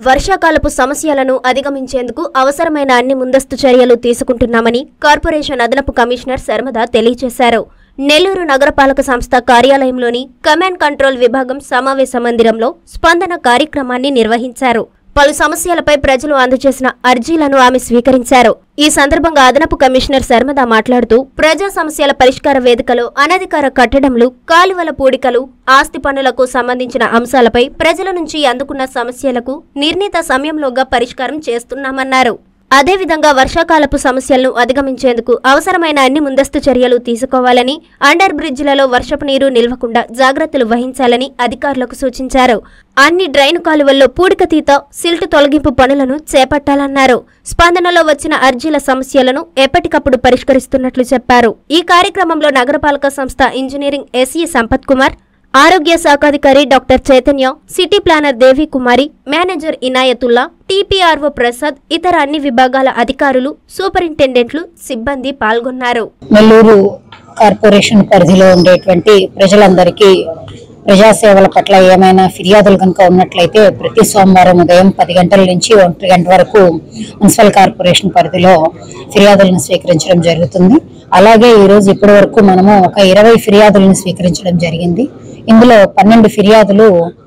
వర్షాకాలపు సమస్యలను అధిగమించేందుకు అవసరమైన అన్ని ముందస్తు చర్యలు తీసుకుంటున్నామని కార్పొరేషన్ అదనపు కమిషనర్ శర్మద తెలియజేశారు. నెల్లూరు నగరపాలక సంస్థ కార్యాలయంలోని కమాండ్ కంట్రోల్ విభాగం సమావేశ మందిరంలో స్పందన కార్యక్రమాన్ని నిర్వహించారు. పలు సమస్యలపై ప్రజలు అందజేసిన అర్జీలను ఆమె స్వీకరించారు. ఈ సందర్భంగా అదనపు కమిషనర్ శర్మద మాట్లాడుతూ ప్రజా సమస్యల పరిష్కార వేదికలో అనధికార కట్టడంలు, కాలువల పూడికలు, ఆస్తి పన్నులకు సంబంధించిన అంశాలపై ప్రజల నుంచి అందుకున్న సమస్యలకు నిర్ణీత సమయంలోగా పరిష్కారం చేస్తున్నామన్నారు. అదేవిధంగా వర్షాకాలపు సమస్యలను అధిగమించేందుకు అవసరమైన అన్ని ముందస్తు చర్యలు తీసుకోవాలని, అండర్ బ్రిడ్జిలలో వర్షపు నీరు నిల్వకుండా జాగ్రత్తలు వహించాలని అధికారులకు సూచించారు. అన్ని డ్రైన్ కాలువల్లో పూడికతీత, సిల్ట్ తొలగింపు పనులను చేపట్టాలన్నారు. స్పందనలో వచ్చిన అర్జీల సమస్యలను ఎప్పటికప్పుడు పరిష్కరిస్తున్నట్లు చెప్పారు. ఈ కార్యక్రమంలో నగరపాలక సంస్థ ఇంజనీరింగ్ ఎస్ఈ సంపత్ కుమార్, ఆరోగ్య శాఖాధికారి doctor Chaitanya, city planner Devi Kumari, manager Inayatullah, TPRO Prasad, ఇతర అన్ని విభాగాల అధికారులు, సూపరింటెండెంట్లు, సిబ్బంది పాల్గొన్నారు. నెల్లూరు కార్పొరేషన్ పరిధిలో ఉండేటువంటి ప్రజలందరికీ ప్రజాసేవల పట్ల ఏమైనా ఫిర్యాదులు కనుక ఉన్నట్లయితే ప్రతి సోమవారం ఉదయం 10 గంటల నుంచి 1 గంట వరకు మున్సిపల్ కార్పొరేషన్ పరిధిలో ఫిర్యాదులను స్వీకరించడం జరుగుతుంది. అలాగే ఈరోజు ఇప్పటి వరకు మనము ఒక 20 ఫిర్యాదులను స్వీకరించడం జరిగింది. ఇందులో 12 ఫిర్యాదులు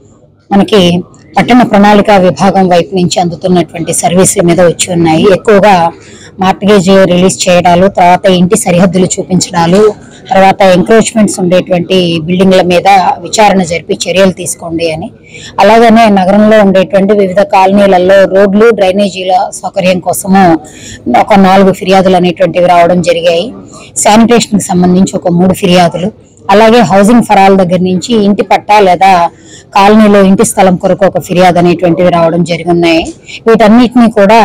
మనకి పట్టణ ప్రణాళిక విభాగం వైపు నుంచి అందుతున్నటువంటి సర్వీసుల మీద వచ్చి ఉన్నాయి. ఎక్కువగా మార్టిగేజ్ రిలీజ్ చేయడాలు, తర్వాత ఇంటి సరిహద్దులు చూపించడాలు, తర్వాత ఎంక్రోచ్మెంట్స్ ఉండేటువంటి బిల్డింగ్ల మీద విచారణ జరిపి చర్యలు తీసుకోండి అని, అలాగనే నగరంలో ఉండేటువంటి వివిధ కాలనీలలో రోడ్లు, డ్రైనేజీల సౌకర్యం కోసము ఒక 4 ఫిర్యాదులు అనేటువంటివి రావడం జరిగాయి. శానిటేషన్కి సంబంధించి ఒక 3 ఫిర్యాదులు, అలాగే హౌసింగ్ ఫర్ ఆల్ దగ్గర నుంచి ఇంటి పట్టా లేదా కాలనీలో ఇంటి స్థలం కొరకు ఒక ఫిర్యాదు అనేటువంటివి రావడం జరిగినాయి. వీటన్నిటినీ కూడా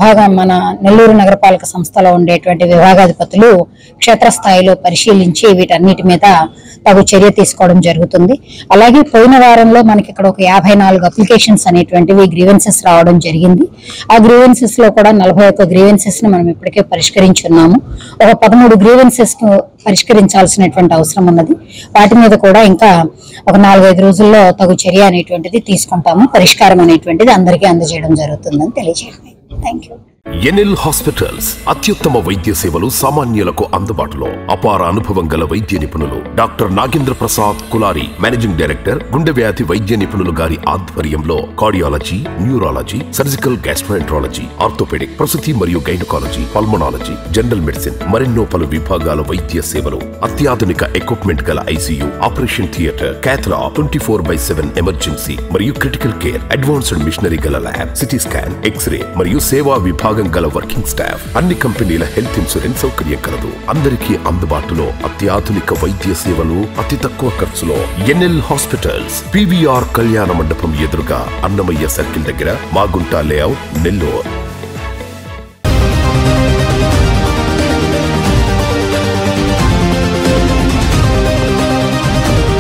మన నెల్లూరు నగరపాలక సంస్థలో ఉండేటువంటి విభాగాధిపతులు క్షేత్రస్థాయిలో పరిశీలించి వీటన్నిటి మీద తగు చర్య తీసుకోవడం జరుగుతుంది. అలాగే పోయిన వారంలో మనకి ఇక్కడ ఒక 54 అప్లికేషన్స్ అనేటువంటివి గ్రీవెన్సెస్ రావడం జరిగింది. ఆ గ్రీవెన్సెస్ లో కూడా 41 గ్రీవెన్సెస్ ని మనం ఇప్పటికే పరిష్కరించున్నాము. ఒక 13 గ్రీవెన్సెస్ ను పరిష్కరించాల్సినటువంటి అవసరం ఉన్నది. వాటి మీద కూడా ఇంకా ఒక 4-5 రోజుల్లో తగు చర్య అనేటువంటిది తీసుకుంటాము. పరిష్కారం అనేటువంటిది అందరికీ అందజేయడం జరుగుతుందని తెలియజేయడం. Thank you. ఎన్ఎల్ హాస్పిటల్స్ అత్యుత్తమ వైద్య సేవలు సామాన్యులకు అందుబాటులో. అపార అనుభవం గల వైద్య నిపుణులు doctor Nagendra Prasad Kulari, managing director, గుండె వ్యాధి వైద్య నిపుణులు గారి ఆధ్వర్యంలో cardiology, neurology, surgical gastroenterology, orthopaedic, ప్రసూతి మరియు గైనకాలజీ, పల్మనాలజీ, జనరల్ మెడిసిన్, మరెన్నో పలు విభాగాల వైద్య సేవలు. అత్యాధునిక ఎక్విప్మెంట్ గల ICU, operation theatre, cath lab, 24/7 emergency మరియు క్రిటికల్ కేర్, అడ్వాన్స్డ్ మిషనరీ గల ల్యాబ్, సిటీ స్కాన్, ఎక్స్రే మరియు సేవా విభాగం గల వర్కింగ్ స్టాఫ్, అన్ని కంపెనీల హెల్త్ ఇన్సూరెన్స్ సౌకర్యం కలదు. అందరికీ అందుబాటులో అత్యాధునిక వైద్య సేవలు అతి తక్కువ ఖర్చులో. ఎన్ఎల్ హాస్పిటల్స్, పివిఆర్ కళ్యాణ మండపం ఎదురుగా, అన్నమయ్య సర్కిల్ దగ్గర, మాగుంట లేఅవుట్, నెల్లూరు.